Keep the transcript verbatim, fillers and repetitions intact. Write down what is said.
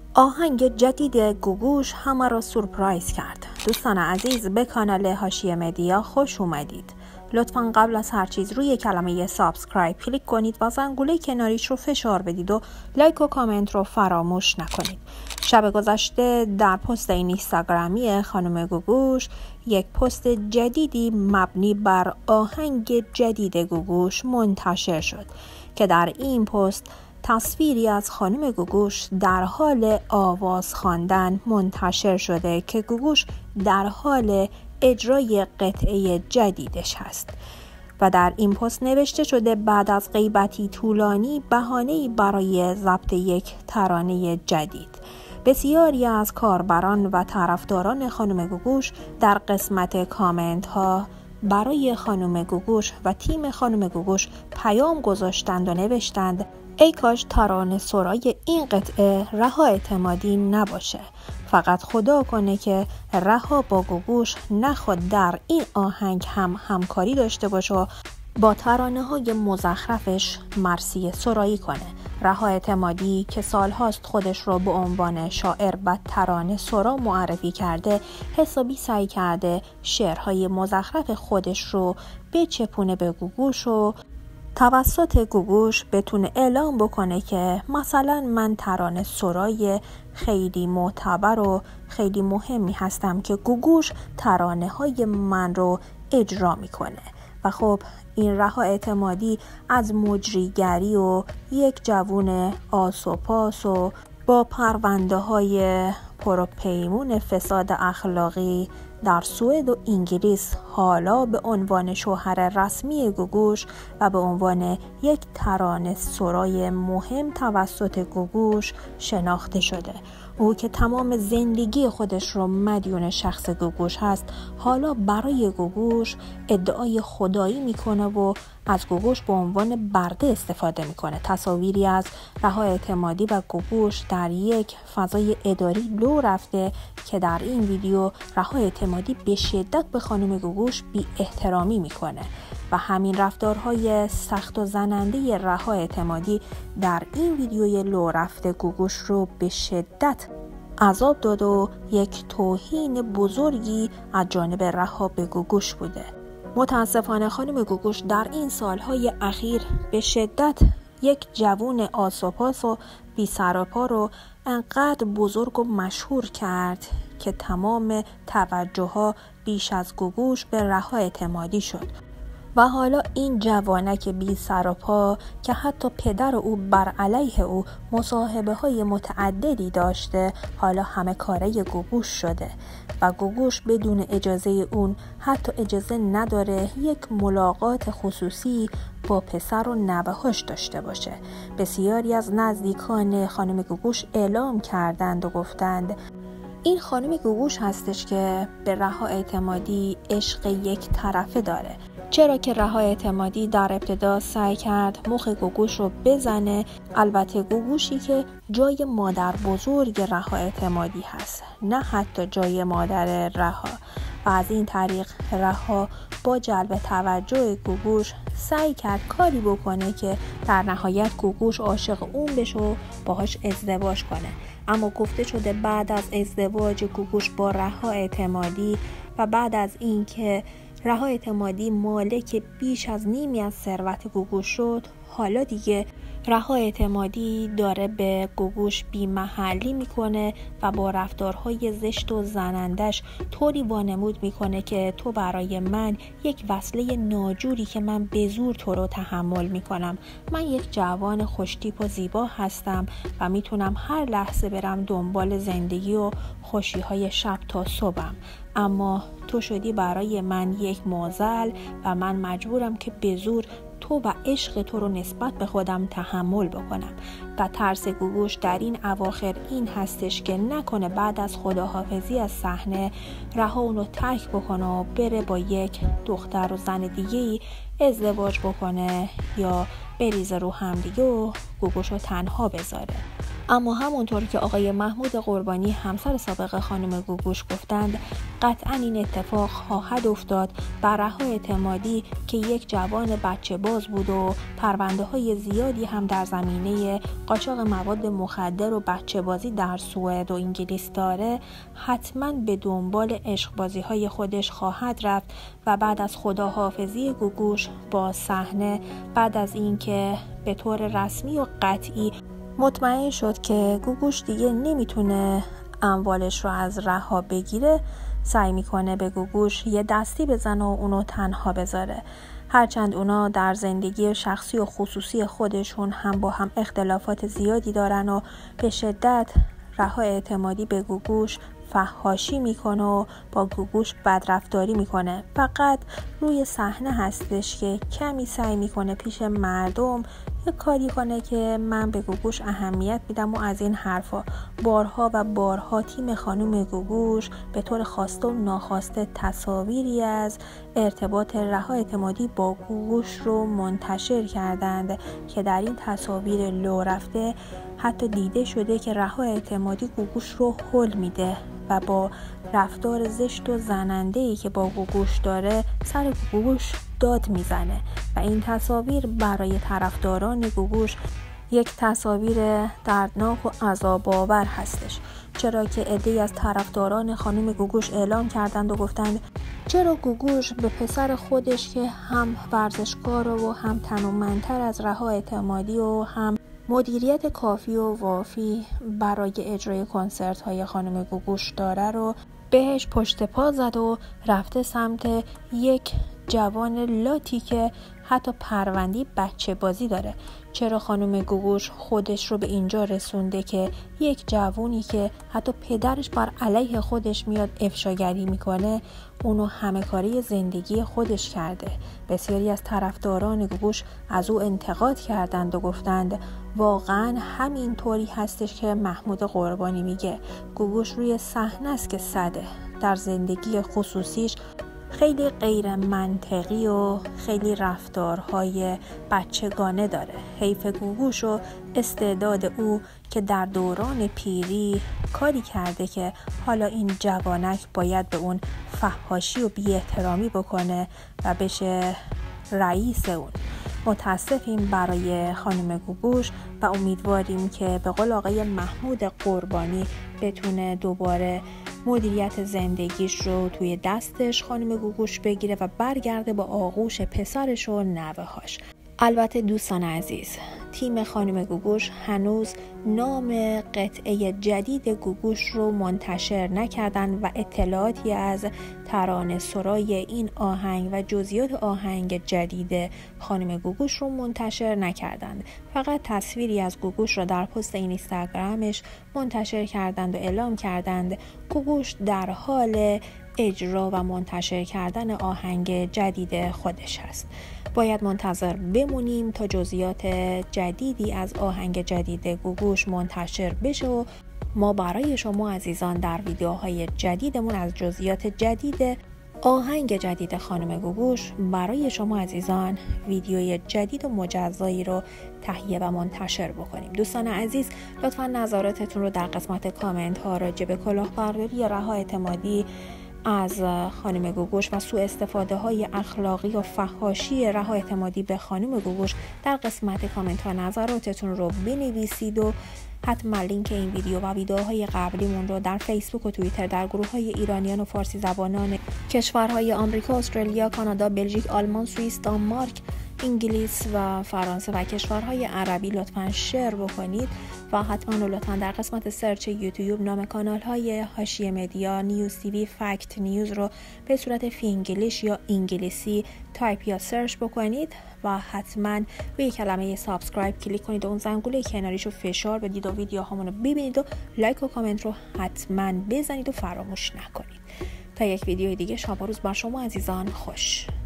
آهنگ جدید گوگوش همه را سورپرایز کرد. دوستان عزیز، به کانال حاشیه مدیا خوش اومدید. لطفاً قبل از هر چیز روی کلمه سابسکرایب کلیک کنید و زنگوله کناریش رو فشار بدید و لایک و کامنت رو فراموش نکنید. شب گذشته در پست این اینستاگرامی خانم گوگوش یک پست جدیدی مبنی بر آهنگ جدید گوگوش منتشر شد که در این پست تصویری از خانم گوگوش در حال آواز خواندن منتشر شده که گوگوش در حال اجرای قطعه جدیدش هست و در این پست نوشته شده بعد از غیبتی طولانی بهانه‌ای برای ضبط یک ترانه جدید. بسیاری از کاربران و طرفداران خانم گوگوش در قسمت کامنت ها برای خانم گوگوش و تیم خانم گوگوش پیام گذاشتند و نوشتند ای کاش ترانه سرای این قطعه رها اعتمادی نباشه. فقط خدا کنه که رها با گوگوش نخواد در این آهنگ هم همکاری داشته باشه و با ترانه های مزخرفش مرثیه سرایی کنه. رها اعتمادی که سالهاست خودش رو به عنوان شاعر و ترانه سرا معرفی کرده، حسابی سعی کرده شعرهای مزخرف خودش رو بچپونه به گوگوش و توسط گوگوش بتونه اعلام بکنه که مثلا من ترانه سرای خیلی معتبر و خیلی مهمی هستم که گوگوش ترانه های من رو اجرا میکنه. و خب این رها اعتمادی از مجریگری و یک جوون آس و پاس و با پرونده های پروپیمون فساد اخلاقی در سوئد و انگلیس حالا به عنوان شوهر رسمی گوگوش و به عنوان یک ترانه سرای مهم توسط گوگوش شناخته شده. او که تمام زندگی خودش رو مدیون شخص گوگوش هست، حالا برای گوگوش ادعای خدایی میکنه و از گوگوش به عنوان برده استفاده میکنه. تصاویری از رها اعتمادی و گوگوش در یک فضای اداری لو رفته که در این ویدیو رها اعتمادی به شدت به خانم گوگوش بی احترامی میکنه و همین رفتارهای سخت و زننده رها اعتمادی در این ویدیوی لو رفته گوگوش رو به شدت عذاب داد و یک توهین بزرگی از جانب رها به گوگوش بوده. متاسفانه خانم گوگوش در این سالهای اخیر به شدت یک جوون آسوپاس و بی سر و پا رو انقدر بزرگ و مشهور کرد که تمام توجه ها بیش از گوگوش به رها اعتمادی شد و حالا این جوانک بی سر و پا که حتی پدر او بر علیه او مصاحبه های متعددی داشته، حالا همه کاره گوگوش شده و گوگوش بدون اجازه اون حتی اجازه نداره یک ملاقات خصوصی با پسر و نوه‌هاش داشته باشه. بسیاری از نزدیکان خانم گوگوش اعلام کردند و گفتند این خانم گوگوش هستش که به رها اعتمادی عشق یک طرفه داره، چرا که رها اعتمادی در ابتدا سعی کرد مخ گوگوش رو بزنه، البته گوگوشی که جای مادر بزرگ رها اعتمادی هست، نه حتی جای مادر رها. و از این طریق رها با جلب توجه گوگوش سعی کرد کاری بکنه که در نهایت گوگوش عاشق اون بشه و باهاش ازدواج کنه. اما گفته شده بعد از ازدواج گوگوش با رها اعتمادی و بعد از این که رها اعتمادی مالک بیش از نیمی از ثروت گوگوش شد، حالا دیگه رها اعتمادی داره به گوگوش بی‌محلی میکنه و با رفتارهای زشت و زنندش طوری وانمود میکنه که تو برای من یک وصله ناجوری که من به زور تو رو تحمل میکنم. من یک جوان خوشتیپ و زیبا هستم و میتونم هر لحظه برم دنبال زندگی و خوشیهای شب تا صبحم، اما تو شدی برای من یک معضل و من مجبورم که به زور تو و عشق تو رو نسبت به خودم تحمل بکنم. و ترس گوگوش در این اواخر این هستش که نکنه بعد از خداحافظی از صحنه رها اونو ترک بکنه و بره با یک دختر و زن دیگه‌ای ازدواج بکنه یا بریزه رو هم دیگه و گوگوش رو تنها بذاره. اما همونطور که آقای محمود قربانی همسر سابق خانم گوگوش گفتند، قطعا این اتفاق خواهد افتاد. بر رها اعتمادی که یک جوان بچه باز بود و پرونده های زیادی هم در زمینه قاچاق مواد مخدر و بچه بازی در سوئد و انگلیس داره، حتما به دنبال عشق بازی های خودش خواهد رفت و بعد از خداحافظی گوگوش با صحنه، بعد از اینکه به طور رسمی و قطعی مطمئن شد که گوگوش دیگه نمیتونه اموالش رو از رها بگیره، سعی میکنه به گوگوش یه دستی بزنه و اونو تنها بذاره. هرچند اونا در زندگی شخصی و خصوصی خودشون هم با هم اختلافات زیادی دارن و به شدت رها اعتمادی به گوگوش فحاشی میکنه و با گوگوش بدرفتاری میکنه. فقط روی صحنه هستش که کمی سعی میکنه پیش مردم یه کاری کنه که من به گوگوش اهمیت میدم و از این حرفا. بارها و بارها تیم خانم گوگوش به طور خواسته و ناخواسته تصاویری از ارتباط رها اعتمادی با گوگوش رو منتشر کردند که در این تصاویر لو رفته حتی دیده شده که رها اعتمادی گوگوش رو هل میده و با رفتار زشت و زننده‌ای که با گوگوش داره سر گوگوش داد میزنه و این تصاویر برای طرفداران گوگوش یک تصاویر دردناک و عذاب‌آور هستش، چرا که عده‌ای از طرفداران خانم گوگوش اعلام کردند و گفتند چرا گوگوش به پسر خودش که هم ورزشکار و هم تنومندتر از رها اعتمادی و هم مدیریت کافی و وافی برای اجرای کنسرت های خانم گوگوش داره رو بهش پشت پا زد و رفته سمت یک جوان لاتی که حتی پروندی بچه بازی داره. چرا خانم گوگوش خودش رو به اینجا رسونده که یک جوونی که حتی پدرش بر علیه خودش میاد افشاگری میکنه اونو همه کاری زندگی خودش کرده. بسیاری از طرفداران گوگوش از او انتقاد کردند و گفتند واقعا همین طوری هستش که محمود قربانی میگه. گوگوش روی صحنه است که صده، در زندگی خصوصیش خیلی غیر منطقی و خیلی رفتارهای بچگانه داره. حیف گوگوش و استعداد او که در دوران پیری کاری کرده که حالا این جوانک باید به اون فحاشی و بی احترامی بکنه و بشه رئیس اون. متاسفیم برای خانم گوگوش و امیدواریم که به قول آقای محمود قربانی بتونه دوباره مدیریت زندگیش رو توی دستش خانم گوگوش بگیره و برگرده با آغوش پسرش و نوه‌هاش. البته دوستان عزیز، تیم خانم گوگوش هنوز نام قطعه جدید گوگوش رو منتشر نکردن و اطلاعاتی از ترانه سرای این آهنگ و جزئیات آهنگ جدید خانم گوگوش رو منتشر نکردند. فقط تصویری از گوگوش رو در پست اینستاگرامش منتشر کردند و اعلام کردند گوگوش در حال اجرا و منتشر کردن آهنگ جدید خودش هست. باید منتظر بمونیم تا جزئیات جدیدی از آهنگ جدید گوگوش منتشر بشه و ما برای شما عزیزان در ویدیوهای جدیدمون از جزئیات جدید آهنگ جدید خانم گوگوش برای شما عزیزان ویدیوی جدید و مجزایی رو تهیه و منتشر بکنیم. دوستان عزیز، لطفاً نظراتتون رو در قسمت کامنت ها راجع به کلاهبرداری رها اعتمادی از خانم گوگوش و سوء استفاده های اخلاقی و فحاشی رها اعتمادی به خانم گوگوش در قسمت کامنت ها نظراتتون رو بنویسید و حتما لینک این ویدیو و ویدیوهای قبلیمون رو در فیسبوک و توییتر در گروه های ایرانیان و فارسی زبانان کشورهای آمریکا، استرالیا، کانادا، بلژیک، آلمان، سوئیس، دانمارک، انگلیس و فرانسه و کشورهای عربی لطفاً شیر بکنید و حتما لطفاً در قسمت سرچ یوتیوب نام کانال های حاشیه مدیا، نیوز تیوی، فکت نیوز رو به صورت فینگلیش یا انگلیسی تایپ یا سرچ بکنید و حتما روی کلمه سابسکرایب کلیک کنید و اون زنگوله کناریش رو فشار بدید و ویدیوهامون رو ببینید و لایک و کامنت رو حتما بزنید و فراموش نکنید. تا یک ویدیو دیگه، شب و روز بر شما عزیزان خوش.